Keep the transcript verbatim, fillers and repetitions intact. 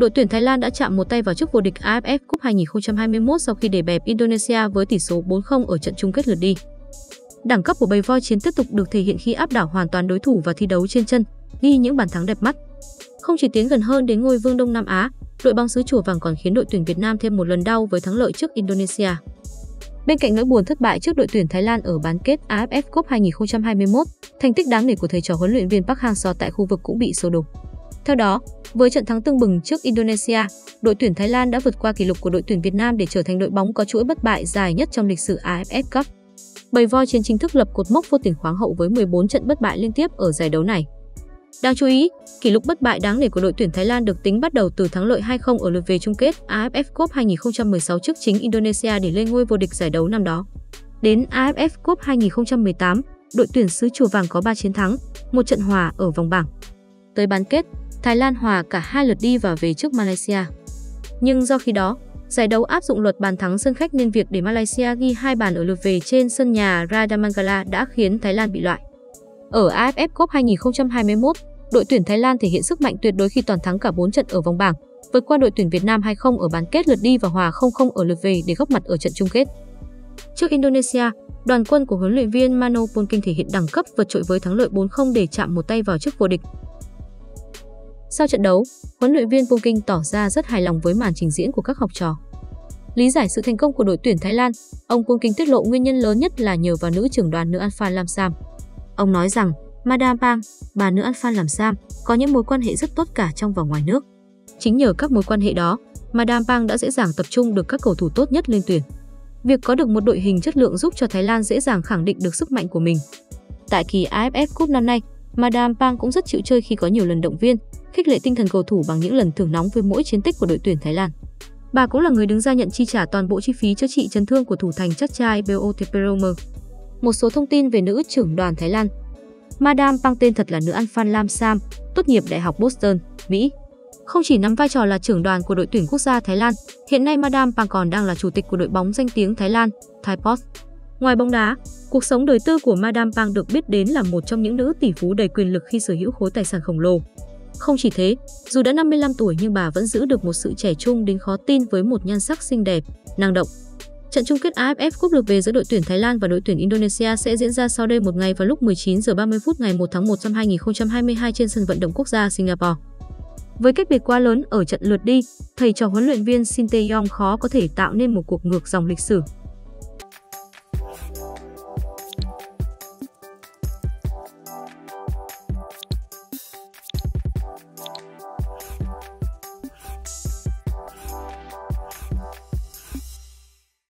đội tuyển Thái Lan đã chạm một tay vào chức vô địch a ép ép Cup hai nghìn không trăm hai mươi mốt sau khi đè bẹp Indonesia với tỷ số bốn không ở trận chung kết lượt đi. Đẳng cấp của bầy voi chiến tiếp tục được thể hiện khi áp đảo hoàn toàn đối thủ và thi đấu trên chân, ghi những bàn thắng đẹp mắt. Không chỉ tiến gần hơn đến ngôi vương Đông Nam Á, đội bóng xứ Chùa Vàng còn khiến đội tuyển Việt Nam thêm một lần đau với thắng lợi trước Indonesia. Bên cạnh nỗi buồn thất bại trước đội tuyển Thái Lan ở bán kết a ép ép Cup hai nghìn không trăm hai mươi mốt, thành tích đáng nể của thầy trò huấn luyện viên Park Hang-seo tại khu vực cũng bị xô đổ. Theo đó, với trận thắng tưng bừng trước Indonesia, đội tuyển Thái Lan đã vượt qua kỷ lục của đội tuyển Việt Nam để trở thành đội bóng có chuỗi bất bại dài nhất trong lịch sử a ép ép Cup. Bầy voi chiến chính thức lập cột mốc vô tiền khoáng hậu với mười bốn trận bất bại liên tiếp ở giải đấu này. Đáng chú ý, kỷ lục bất bại đáng nể của đội tuyển Thái Lan được tính bắt đầu từ thắng lợi hai không ở lượt về chung kết a ép ép Cup hai nghìn không trăm mười sáu trước chính Indonesia để lên ngôi vô địch giải đấu năm đó. Đến a ép ép Cup hai nghìn không trăm mười tám, đội tuyển xứ Chùa Vàng có ba chiến thắng, một trận hòa ở vòng bảng. Tới bán kết, Thái Lan hòa cả hai lượt đi và về trước Malaysia. Nhưng do khi đó, giải đấu áp dụng luật bàn thắng sân khách nên việc để Malaysia ghi hai bàn ở lượt về trên sân nhà Radamangala đã khiến Thái Lan bị loại. Ở a ép ép Cup hai nghìn không trăm hai mươi mốt, đội tuyển Thái Lan thể hiện sức mạnh tuyệt đối khi toàn thắng cả bốn trận ở vòng bảng, vượt qua đội tuyển Việt Nam hai không ở bán kết lượt đi và hòa không không ở lượt về để góp mặt ở trận chung kết. Trước Indonesia, đoàn quân của huấn luyện viên Mano Polking thể hiện đẳng cấp vượt trội với thắng lợi bốn không để chạm một tay vào chức vô địch. Sau trận đấu, huấn luyện viên Polking tỏ ra rất hài lòng với màn trình diễn của các học trò. Lý giải sự thành công của đội tuyển Thái Lan, ông Polking tiết lộ nguyên nhân lớn nhất là nhờ vào nữ trưởng đoàn nữ Alphan Lamsam. Ông nói rằng, Madam Pang, bà nữ Alphan Lamsam, có những mối quan hệ rất tốt cả trong và ngoài nước. Chính nhờ các mối quan hệ đó, Madam Pang đã dễ dàng tập trung được các cầu thủ tốt nhất lên tuyển. Việc có được một đội hình chất lượng giúp cho Thái Lan dễ dàng khẳng định được sức mạnh của mình. Tại kỳ a ép ép Cup năm nay, Madam Pang cũng rất chịu chơi khi có nhiều lần động viên, khích lệ tinh thần cầu thủ bằng những lần thưởng nóng với mỗi chiến tích của đội tuyển Thái Lan. Bà cũng là người đứng ra nhận chi trả toàn bộ chi phí chữa trị chấn thương của thủ thành Chachai Beoteperomer. Một số thông tin về nữ trưởng đoàn Thái Lan. Madam Pang tên thật là nữ Alphan Lamsam, tốt nghiệp Đại học Boston, Mỹ. Không chỉ nắm vai trò là trưởng đoàn của đội tuyển quốc gia Thái Lan, hiện nay Madam Pang còn đang là chủ tịch của đội bóng danh tiếng Thái Lan, Thaiport. Ngoài bóng đá, cuộc sống đời tư của Madam Pang được biết đến là một trong những nữ tỷ phú đầy quyền lực khi sở hữu khối tài sản khổng lồ. Không chỉ thế, dù đã năm mươi lăm tuổi nhưng bà vẫn giữ được một sự trẻ trung đến khó tin với một nhan sắc xinh đẹp, năng động. Trận chung kết a ép ép Cup lượt về giữa đội tuyển Thái Lan và đội tuyển Indonesia sẽ diễn ra sau đây một ngày vào lúc mười chín giờ ba mươi phút ngày một tháng một năm hai nghìn không trăm hai mươi hai trên sân vận động quốc gia Singapore. Với cách biệt quá lớn ở trận lượt đi, thầy trò huấn luyện viên Shin Tae-yong khó có thể tạo nên một cuộc ngược dòng lịch sử.